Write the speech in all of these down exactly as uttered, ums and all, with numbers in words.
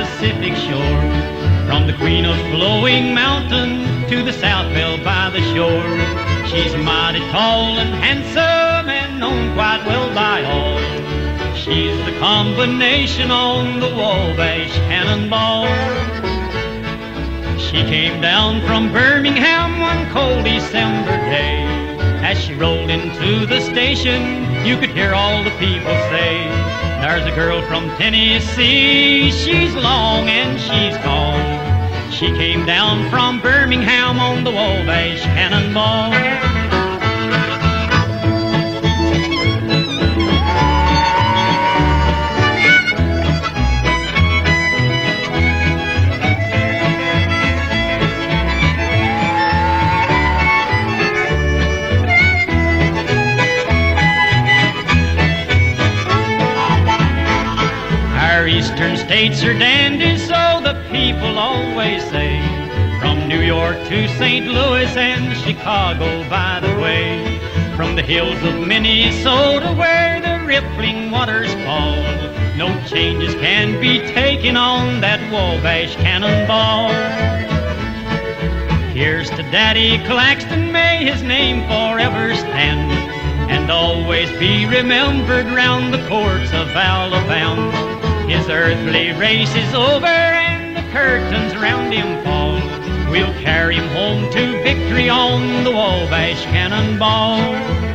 Pacific shore. From the queen of flowing mountain to the south belle by the shore. She's mighty tall and handsome and known quite well by all. She's the combination on the Wabash Cannonball. She came down from Birmingham one cold December day. As she rolled into the station, you could hear all the people say, there's a girl from Tennessee, she's long and she's tall. She came down from Birmingham on the Wabash Cannonball. Eastern states are dandies, so the people always say. From New York to Saint Louis and Chicago, by the way. From the hills of Minnesota where the rippling waters fall, no changes can be taken on that Wabash Cannonball. Here's to Daddy Claxton, may his name forever stand, and always be remembered round the courts of Alabama. His earthly race is over and the curtains round him fall. We'll carry him home to victory on the Wabash Cannonball.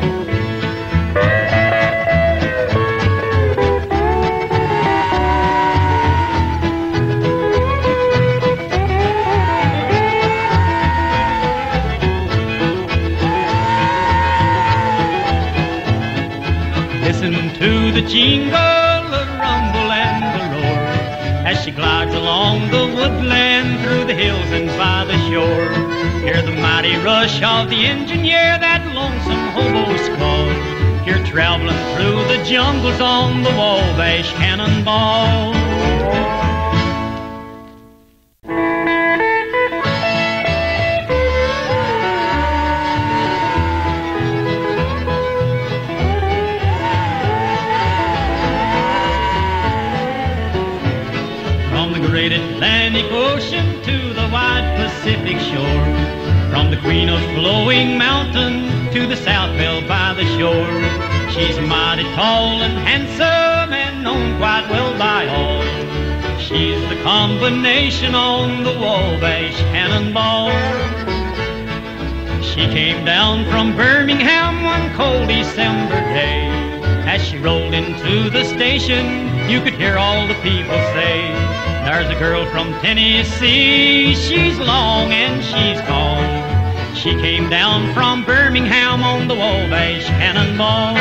Listen to the jingle, the rumble and the roar, as she glides along the woodland through the hills and by the shore. Hear the mighty rush of the engine, yeah, that lonesome hobo squall. You're traveling through the jungles on the Wabash Cannonball. Great Atlantic Ocean to the wide Pacific shore. From the queen of flowing mountain to the south belle by the shore. She's mighty tall and handsome and known quite well by all. She's the combination on the Wabash Cannonball. She came down from Birmingham one cold December day. As she rolled into the station, you could hear all the people say, there's a girl from Tennessee, she's long and she's tall. She came down from Birmingham on the Wabash Cannonball.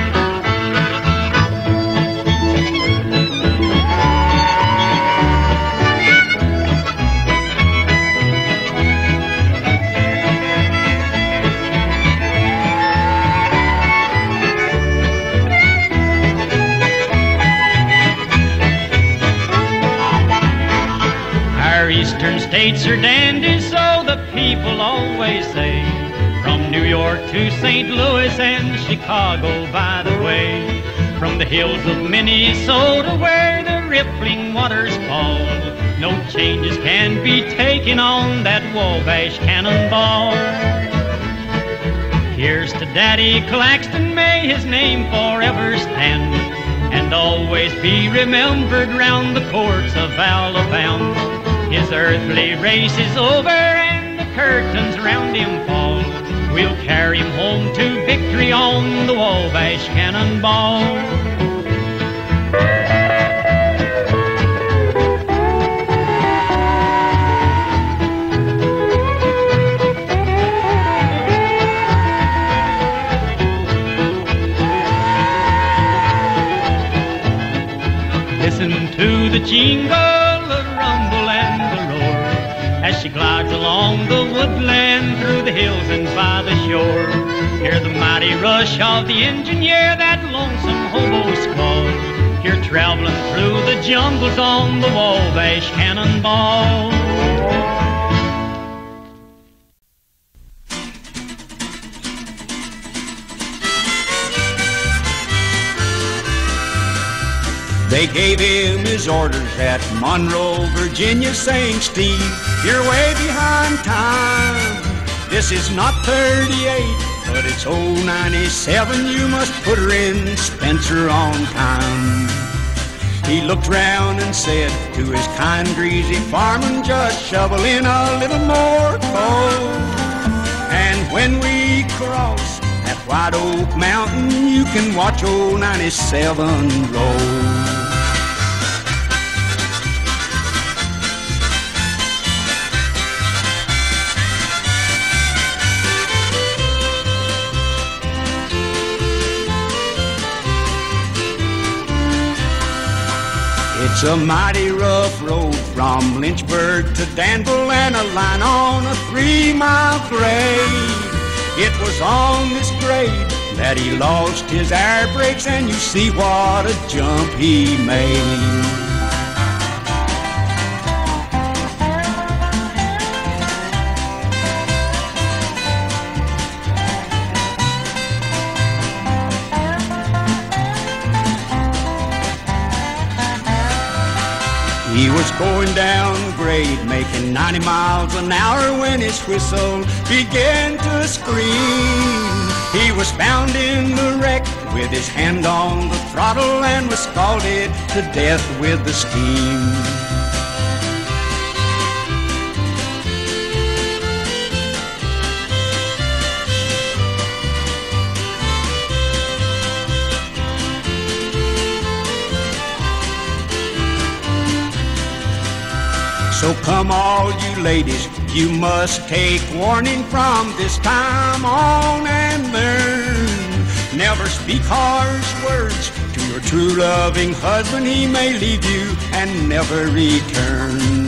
Eastern states are dandies, so the people always say. From New York to Saint Louis and Chicago, by the way. From the hills of Minnesota where the rippling waters fall, no changes can be taken on that Wabash Cannonball. Here's to Daddy Claxton, may his name forever stand, and always be remembered round the courts of Alabama. His earthly race is over and the curtains round him fall. We'll carry him home to victory on the Wabash Cannonball. Listen to the jingle, the rumble and the roar, as she glides along the woodland through the hills and by the shore. Hear the mighty rush of the engine, yeah, that lonesome hobo squall. You're traveling through the jungles on the Wabash Cannonball. They gave him his orders at Monroe, Virginia, saying, Steve, you're way behind time. This is not thirty-eight, but it's oh ninety-seven. You must put her in Spencer on time. He looked round and said to his kind, greasy farming, just shovel in a little more coal. And when we cross that White Oak Mountain, you can watch oh ninety-seven roll. It's a mighty rough road from Lynchburg to Danville, and a line on a three-mile grade. It was on this grade that he lost his air brakes, and you see what a jump he made. He was going down the grade, making ninety miles an hour, when his whistle began to scream. He was found in the wreck with his hand on the throttle, and was scalded to death with the steam. So come all you ladies, you must take warning from this time on and learn. Never speak harsh words to your true loving husband. He may leave you and never return.